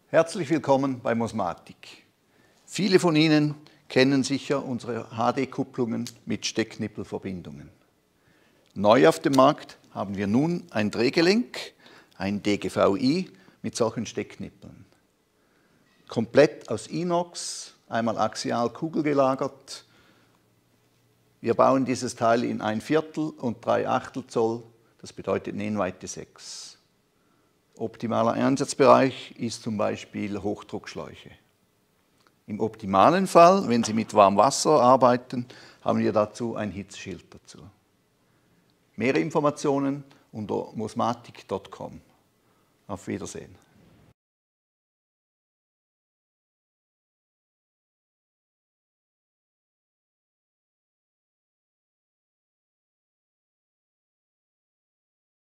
Herzlich willkommen bei Mosmatic. Viele von Ihnen kennen sicher unsere HD-Kupplungen mit Stecknippelverbindungen. Neu auf dem Markt haben wir nun ein Drehgelenk, ein DGVI mit solchen Stecknippeln. Komplett aus INOX, einmal axial kugelgelagert. Wir bauen dieses Teil in 1/4 und 3/8 Zoll, das bedeutet Nähenweite 6. Optimaler Einsatzbereich ist zum Beispiel Hochdruckschläuche. Im optimalen Fall, wenn Sie mit warmem Wasser arbeiten, haben wir dazu ein Hitzeschild dazu. Mehr Informationen unter mosmatic.com. Auf Wiedersehen.